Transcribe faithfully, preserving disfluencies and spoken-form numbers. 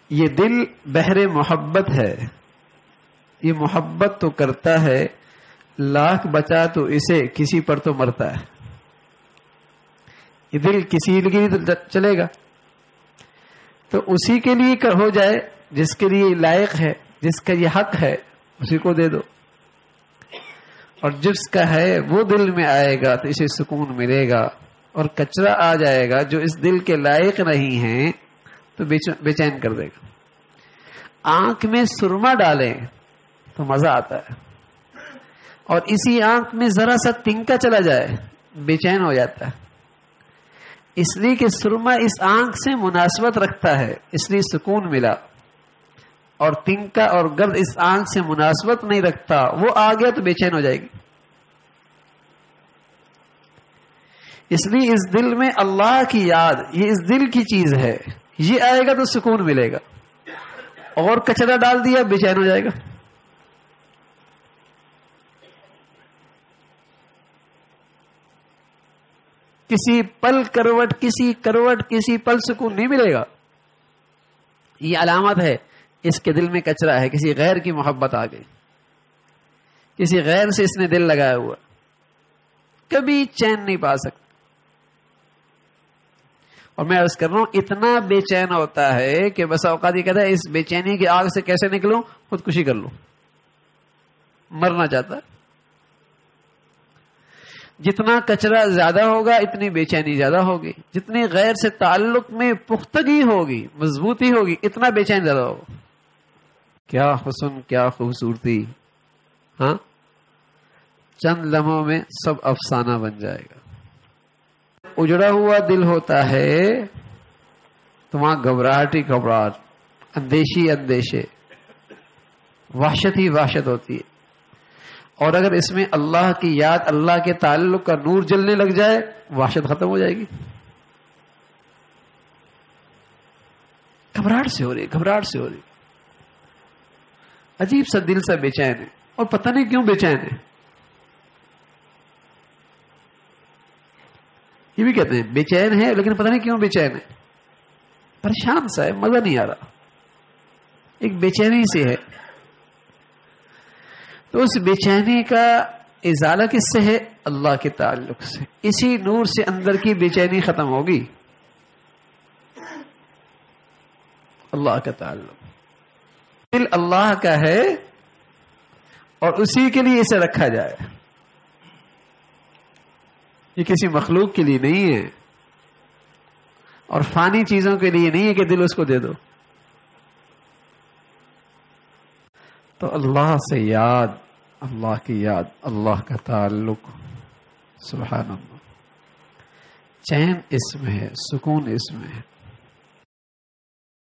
یہ دل بحر محبت ہے، یہ محبت تو کرتا ہے، لاکھ بچا تو اسے کسی پر تو مرتا ہے. یہ دل کسی کے لیے تو چلے گا، تو اسی کے لیے ہو جائے جس کے لیے لائق ہے، جس کا یہ حق ہے اسی کو دے دو. اور جس کا ہے وہ دل میں آئے گا تو اسے سکون ملے گا، اور کچرا آ جائے گا جو اس دل کے لائق نہیں ہیں تو بے چین کر دے گا. آنکھ میں سرما ڈالیں تو مزہ آتا ہے، اور اسی آنکھ میں ذرا سا تنکا چلا جائے بے چین ہو جاتا ہے. اس لیے کہ سرما اس آنکھ سے مناسبت رکھتا ہے، اس لیے سکون ملا، اور تنکا اور گرد اس آنکھ سے مناسبت نہیں رکھتا، وہ آ گیا تو بے چین ہو جائے گی. اس لیے اس دل میں اللہ کی یاد، یہ اس دل کی چیز ہے، یہ آئے گا تو سکون ملے گا، اور کچرا ڈال دیا بے چین ہو جائے گا. کسی پل کروٹ کسی کروٹ کسی پل سکون نہیں ملے گا. یہ علامت ہے اس کے دل میں کچرا ہے، کسی غیر کی محبت آ گئی، کسی غیر سے اس نے دل لگایا ہوا، کبھی چین نہیں پا سکتا. اور میں عرض کر رہا ہوں اتنا بے چین ہوتا ہے کہ بس اوقات یہ کہتا ہے اس بے چینی کی آگ سے کیسے نکلوں، خودکشی کر لوں، مرنا چاہتا ہے. جتنا کچرا زیادہ ہوگا اتنی بے چینی زیادہ ہوگی، جتنی غیر سے تعلق میں پختگی ہوگی، مضبوطی ہوگی، اتنا بے چین زیادہ ہوگا. کیا حسن، کیا خوبصورتی، ہاں چند لمحوں میں سب افسانہ بن جائے گا. اجڑا ہوا دل ہوتا ہے تو وہاں گھبراہٹ ہی گھبراہٹ، اندیشی اندیشے، وحشت ہی وحشت ہوتی ہے. اور اگر اس میں اللہ کی یاد، اللہ کے تعلق کا نور جلنے لگ جائے، وحشت ختم ہو جائے گی. گھبراہٹ سے ہو رہی گھبراہٹ سے ہو رہی عجیب سا دل سا بے چین ہے، اور پتہ نہیں کیوں بے چین ہے. یہ بھی کہتے ہیں بے چین ہے لیکن پتہ نہیں کیوں بے چین ہے، پریشان سا ہے، مزہ نہیں آ رہا، ایک بے چینی سی ہے. تو اس بے چینی کا ازالہ کس سے ہے؟ اللہ کے تعلق سے. اسی نور سے اندر کی بے چینی ختم ہوگی. اللہ کا تعلق، دل اللہ کا ہے اور اسی کے لیے اسے رکھا جائے، یہ کسی مخلوق کے لیے نہیں ہے، اور فانی چیزوں کے لیے نہیں ہے کہ دل اس کو دے دو. تو اللہ سے یاد، اللہ کی یاد، اللہ کا تعلق، سبحان اللہ، چین اس میں ہے، سکون اس میں ہے.